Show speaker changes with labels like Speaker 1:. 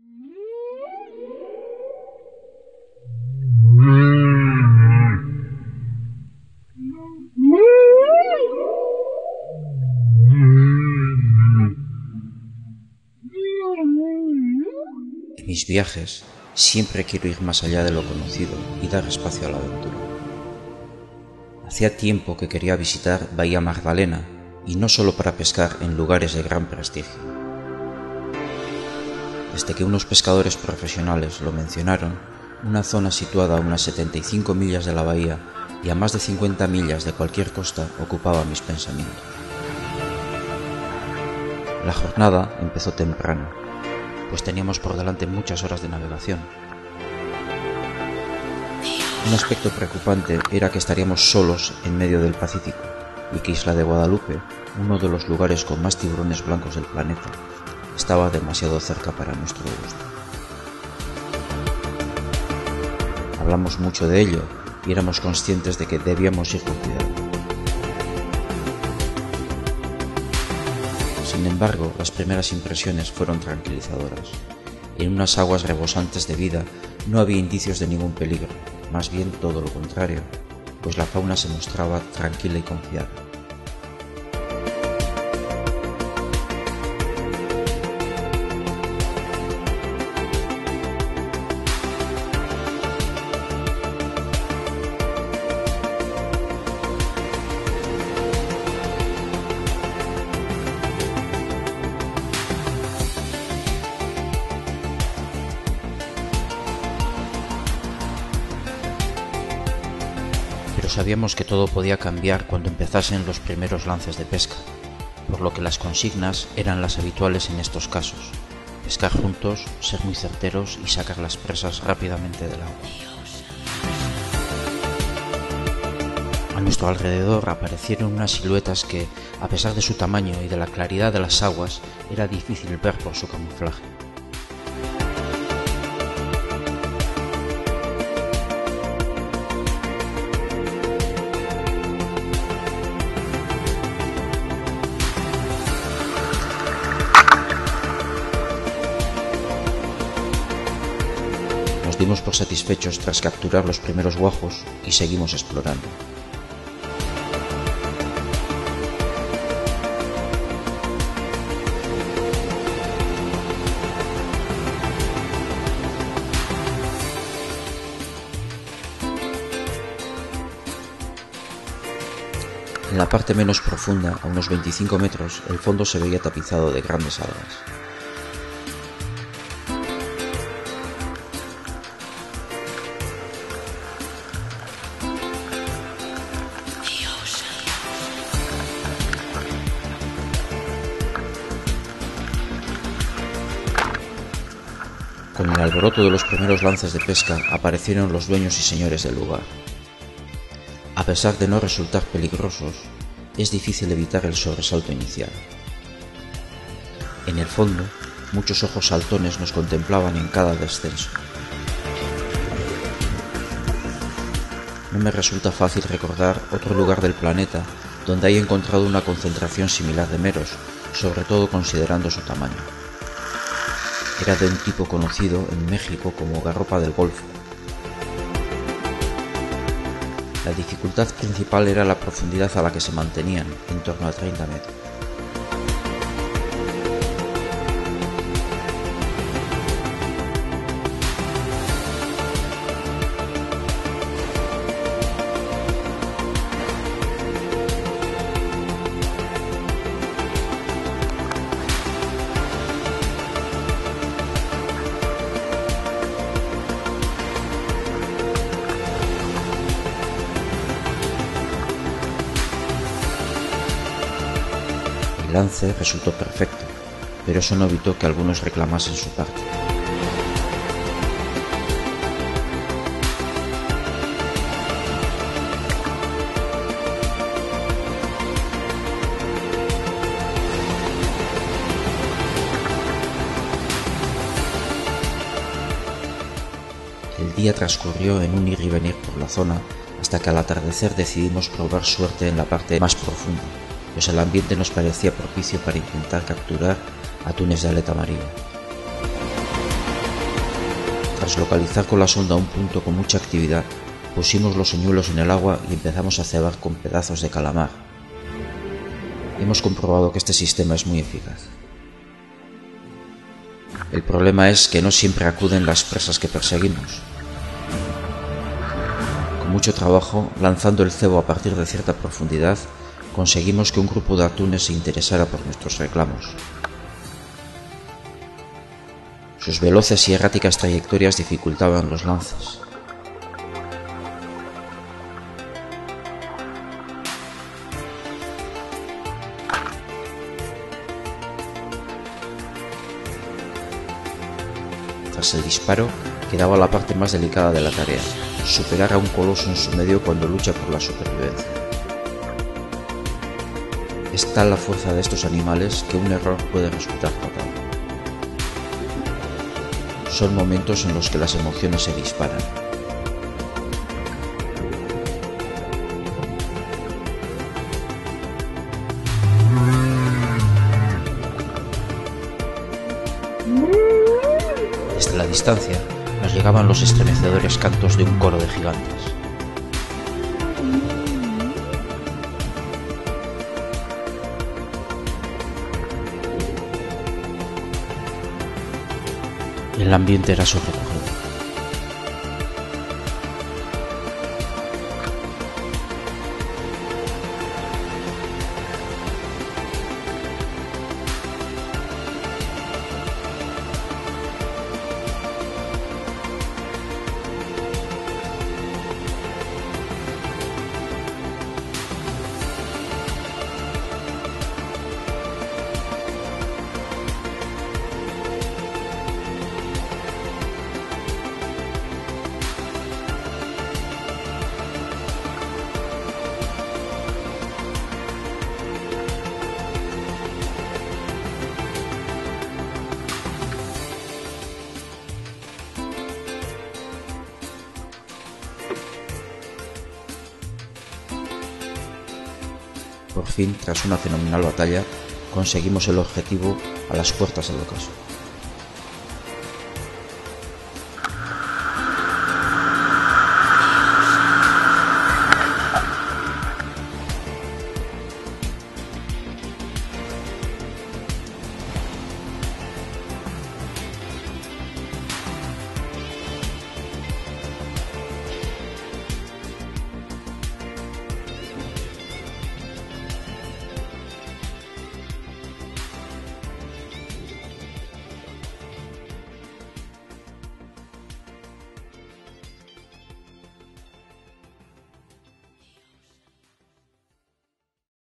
Speaker 1: En mis viajes siempre quiero ir más allá de lo conocido y dar espacio a la aventura. Hacía tiempo que quería visitar Bahía Magdalena, y no solo para pescar en lugares de gran prestigio. Desde que unos pescadores profesionales lo mencionaron, una zona situada a unas 75 millas de la bahía y a más de 50 millas de cualquier costa ocupaba mis pensamientos. La jornada empezó temprano, pues teníamos por delante muchas horas de navegación. Un aspecto preocupante era que estaríamos solos en medio del Pacífico y que Isla de Guadalupe, uno de los lugares con más tiburones blancos del planeta, estaba demasiado cerca para nuestro gusto. Hablamos mucho de ello y éramos conscientes de que debíamos ir con cuidado. Sin embargo, las primeras impresiones fueron tranquilizadoras. En unas aguas rebosantes de vida no había indicios de ningún peligro, más bien todo lo contrario, pues la fauna se mostraba tranquila y confiada. Pero sabíamos que todo podía cambiar cuando empezasen los primeros lances de pesca, por lo que las consignas eran las habituales en estos casos: pescar juntos, ser muy certeros y sacar las presas rápidamente del agua. A nuestro alrededor aparecieron unas siluetas que, a pesar de su tamaño y de la claridad de las aguas, era difícil ver por su camuflaje. Nos dimos por satisfechos tras capturar los primeros guajos y seguimos explorando. En la parte menos profunda, a unos 25 metros, el fondo se veía tapizado de grandes algas. Con el alboroto de los primeros lances de pesca aparecieron los dueños y señores del lugar. A pesar de no resultar peligrosos, es difícil evitar el sobresalto inicial. En el fondo, muchos ojos saltones nos contemplaban en cada descenso. No me resulta fácil recordar otro lugar del planeta donde haya encontrado una concentración similar de meros, sobre todo considerando su tamaño. Era de un tipo conocido en México como garropa del Golfo. La dificultad principal era la profundidad a la que se mantenían, en torno a 30 metros. El lance resultó perfecto, pero eso no evitó que algunos reclamasen su parte. El día transcurrió en un ir y venir por la zona hasta que al atardecer decidimos probar suerte en la parte más profunda, pues el ambiente nos parecía propicio para intentar capturar atunes de aleta amarilla. Tras localizar con la sonda un punto con mucha actividad, pusimos los señuelos en el agua y empezamos a cebar con pedazos de calamar. Hemos comprobado que este sistema es muy eficaz. El problema es que no siempre acuden las presas que perseguimos. Con mucho trabajo, lanzando el cebo a partir de cierta profundidad, conseguimos que un grupo de atunes se interesara por nuestros reclamos. Sus veloces y erráticas trayectorias dificultaban los lances. Tras el disparo, quedaba la parte más delicada de la tarea: superar a un coloso en su medio cuando lucha por la supervivencia. Es tal la fuerza de estos animales que un error puede resultar fatal. Son momentos en los que las emociones se disparan. Desde la distancia nos llegaban los estremecedores cantos de un coro de gigantes. El ambiente era sobrecogedor. Por fin, tras una fenomenal batalla, conseguimos el objetivo a las puertas del ocaso.